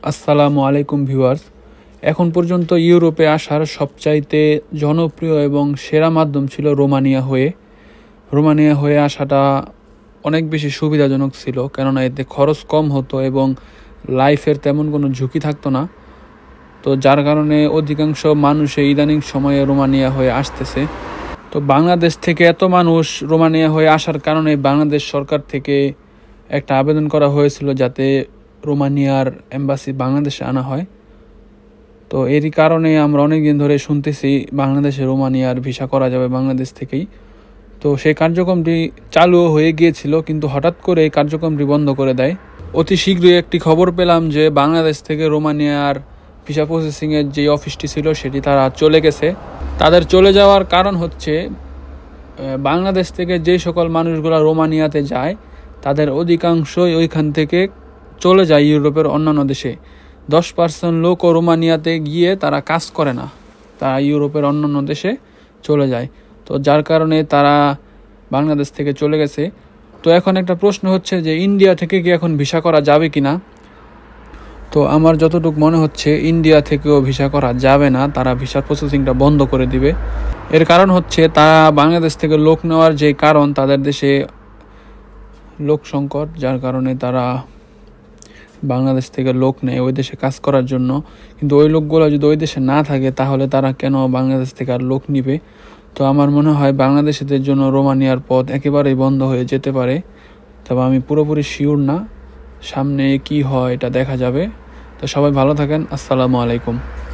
আসসালামু আলাইকুম ভিউয়ার্স। এখন পর্যন্ত ইউরোপে আসার সবচাইতে জনপ্রিয় এবং সেরা মাধ্যম ছিল রোমানিয়া হয়ে আসাটা অনেক বেশি সুবিধাজনক ছিল, কেননা এতে খরচ কম হতো এবং লাইফের তেমন কোনো ঝুঁকি থাকতো না। তো যার কারণে অধিকাংশ মানুষে ইদানিং সময়ে রোমানিয়া হয়ে আসতেছে। তো বাংলাদেশ থেকে এত মানুষ রোমানিয়া হয়ে আসার কারণে বাংলাদেশ সরকার থেকে একটা আবেদন করা হয়েছিল যাতে রোমানিয়ার এম্বাসি বাংলাদেশে আনা হয়। তো এরই কারণে আমরা অনেক দিন ধরে শুনতেছি বাংলাদেশে রোমানিয়ার ভিসা করা যাবে বাংলাদেশ থেকেই। তো সেই কার্যক্রমটি চালু হয়ে গিয়েছিল, কিন্তু হঠাৎ করে এই কার্যক্রমটি বন্ধ করে দেয়। অতি শীঘ্রই একটি খবর পেলাম যে বাংলাদেশ থেকে রোমানিয়ার ভিসা প্রসেসিংয়ের যে অফিসটি ছিল সেটি তারা চলে গেছে। তাদের চলে যাওয়ার কারণ হচ্ছে বাংলাদেশ থেকে যে সকল মানুষগুলো রোমানিয়াতে যায় তাদের অধিকাংশই ওইখান থেকে চলে যায় ইউরোপের অন্যান্য দেশে। 10% লোকও রোমানিয়াতে গিয়ে তারা কাজ করে না, তারা ইউরোপের অন্যান্য দেশে চলে যায়। তো যার কারণে তারা বাংলাদেশ থেকে চলে গেছে। তো এখন একটা প্রশ্ন হচ্ছে যে ইন্ডিয়া থেকে কি এখন ভিসা করা যাবে কিনা। তো আমার যতটুকু মনে হচ্ছে ইন্ডিয়া থেকেও ভিসা করা যাবে না, তারা ভিসার প্রসেসিংটা বন্ধ করে দিবে। এর কারণ হচ্ছে তারা বাংলাদেশ থেকে লোক নেওয়ার যে কারণ, তাদের দেশে লোক সংকট, যার কারণে তারা বাংলাদেশ থেকে লোক নেয় ওই দেশে কাজ করার জন্য। কিন্তু ওই লোকগুলো যদি ওই দেশে না থাকে তাহলে তারা কেন বাংলাদেশ থেকে আর লোক নিবে। তো আমার মনে হয় বাংলাদেশিদের জন্য রোমানিয়ার পথ একেবারেই বন্ধ হয়ে যেতে পারে। তবে আমি পুরোপুরি শিওর না, সামনে কি হয় এটা দেখা যাবে। তো সবাই ভালো থাকেন। আসসালামু আলাইকুম।